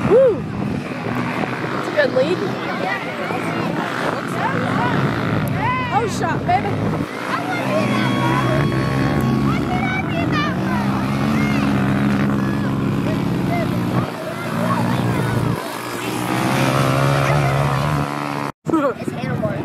Woo! It's a good lead. Oh, shot, baby. It's handlebar.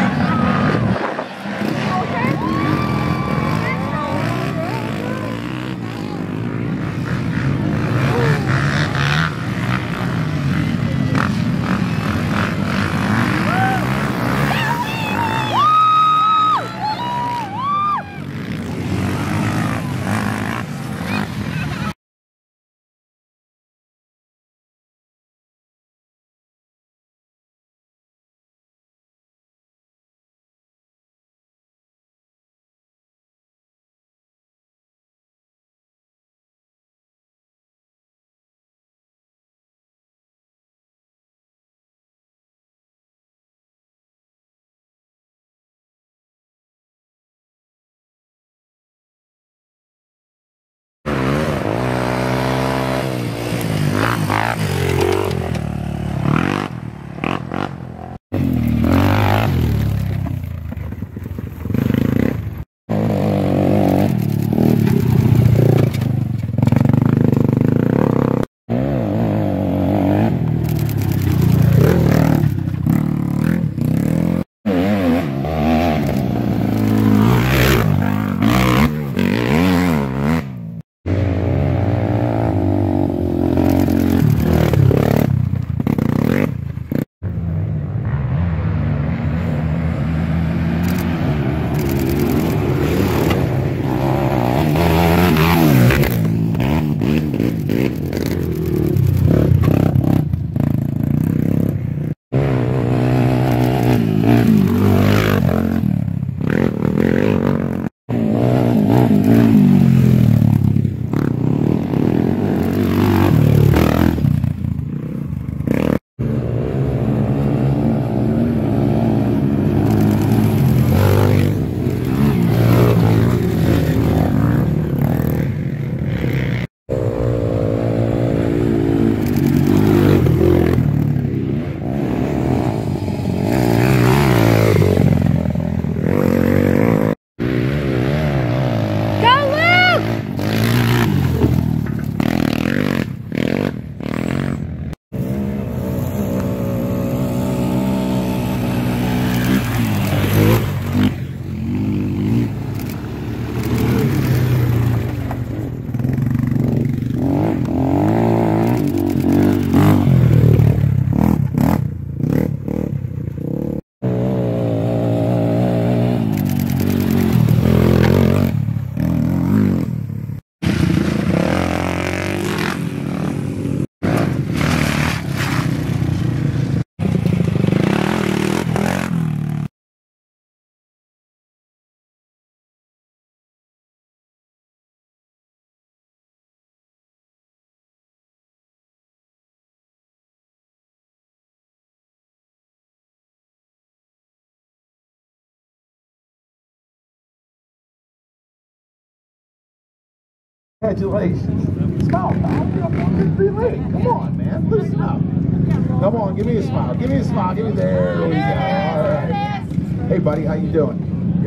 Congratulations. Smile, pal. Good free leg. Come on, man. Listen up. Come on, give me a smile. Give me a smile. Give me there. We go. All right. Hey, buddy, how you doing?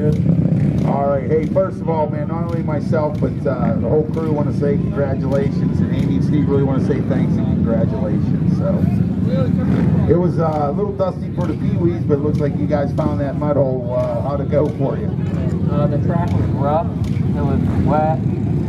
Good. All right. Hey, first of all, man, not only myself, but the whole crew want to say congratulations, and Amy and Steve really want to say thanks and congratulations. So it was a little dusty for the Pee-wees, but it looks like you guys found that mud hole. How'd it go for you? The track was rough. It was wet.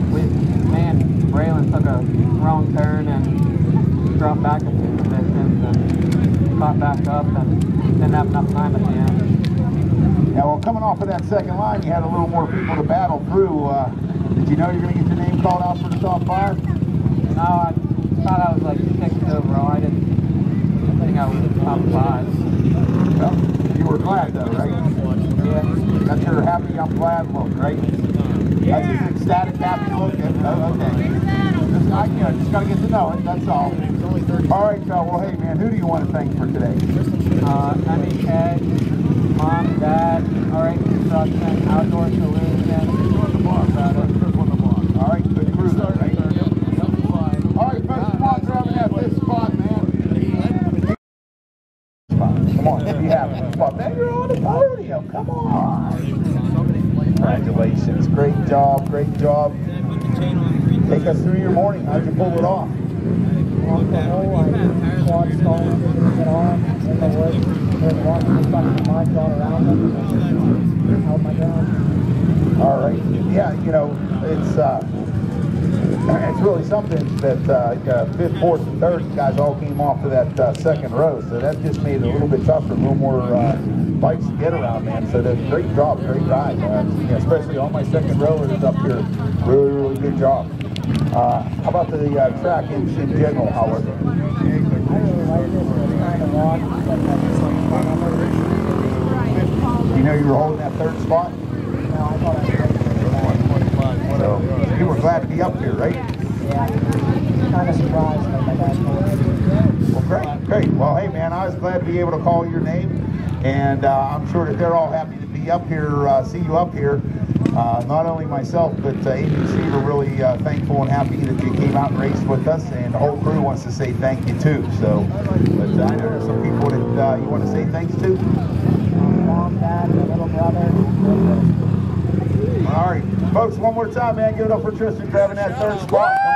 Braylon took a wrong turn and dropped back a few positions and caught back up and didn't have enough time at the end. Yeah, well, coming off of that second line, you had a little more people to battle through. Did you know you were going to get your name called out for the top 5? No, I thought I was like 6th overall. I didn't think I was in the top 5. Well, you were glad though, right? Yeah. That's your happy, I'm glad look, right? That's his ecstatic, happy look. Okay. Just got to get to know it, that's all. All right, well, hey, man, who do you want to thank for today? MEK, Mom, Dad, Alright Construction, Outdoor Solutions. All right, good crew, right? All right, folks, come on, grabbing that this spot, man. Come on, be happy. Come on, man, you're on the podium. Come on. Congratulations. Great job. Great job. Take us through your morning. How'd you pull it off? Walked the hole, I quad stalled, get on, in the woods, and walked the fucking mud, got around them, and held my ground. All right. Yeah, you know, it's really something that 5th, 4th, and 3rd guys all came off of that 2nd row, so that just made it a little bit tougher, a little more bikes to get around, man. So that's great job, great ride, yeah, especially all my 2nd rowers up here. Really, really good job. How about the track in general, however? I really liked it, kind of walk, You know you were holding that 3rd spot? no, I thought I was So you were glad to be up here, right? yeah, kind of surprised by my dad told me. Well, great. Well, hey, man, I was glad to be able to call your name, and I'm sure that they're all happy to be up here, see you up here. Not only myself, but ABC are really thankful and happy that you came out and raced with us, and the whole crew wants to say thank you too. So, but I know there's some people that you want to say thanks to. Mom, dad, my little brother. All right, folks, one more time, man. Give it up for Tristan grabbing that 3rd spot.